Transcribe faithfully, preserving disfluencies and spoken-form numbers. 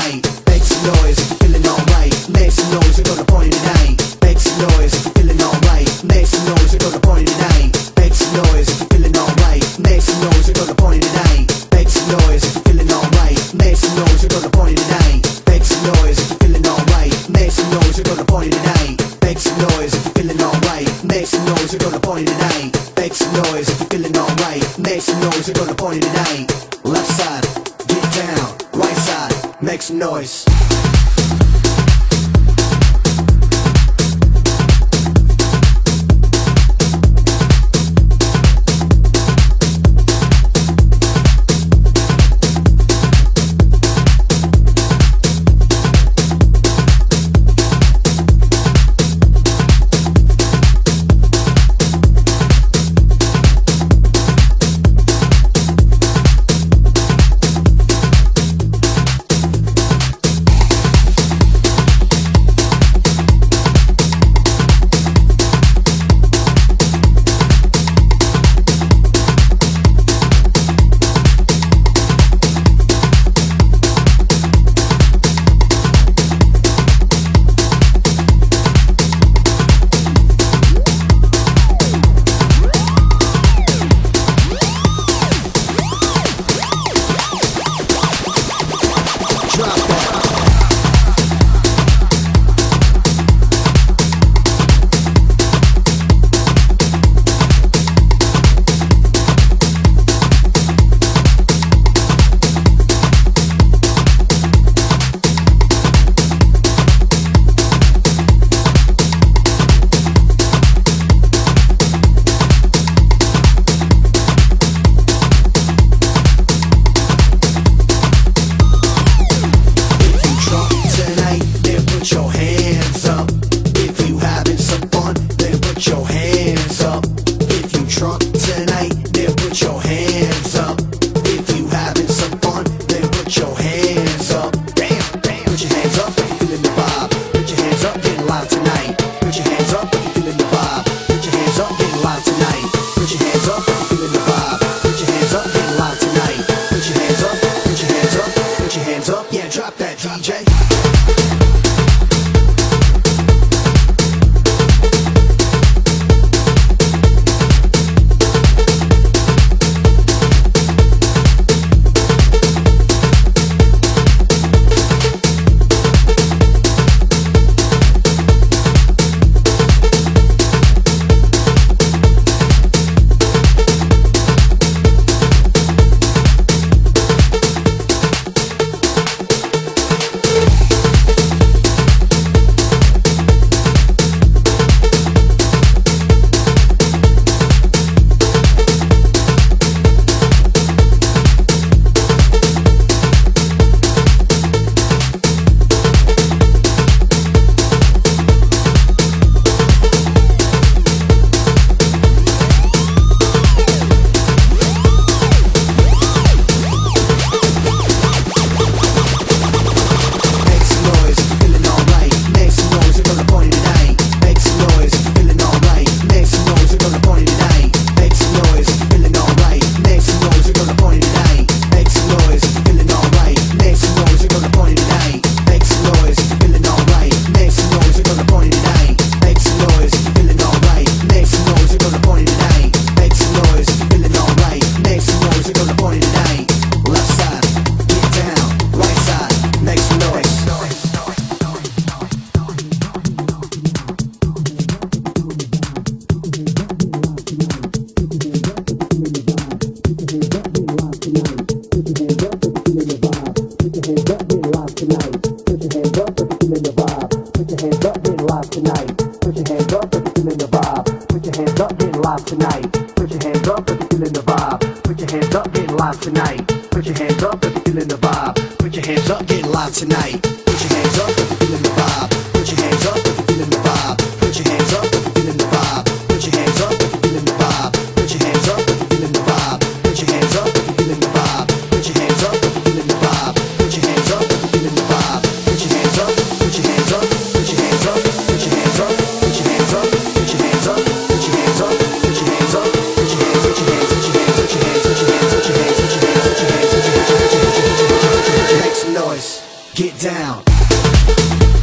tonight. Make some noise if you're feeling alright. Make some noise, we're gonna party tonight. Make some noise if you're feeling alright. Make some noise, we're gonna party tonight. Make some noise if you're feeling alright. Make some noise, we're gonna party tonight. Make some noise if you're feeling alright. Make some noise, we're gonna party tonight. Make some noise if you're feeling alright. Make some noise, we're gonna party tonight. Make some noise if you're feeling alright. Make some noise, we're gonna party tonight. Make some noise if you're feeling alright. Make some noise, we're gonna party tonight. Left side, get down. Right side, make some noise. Get down. down.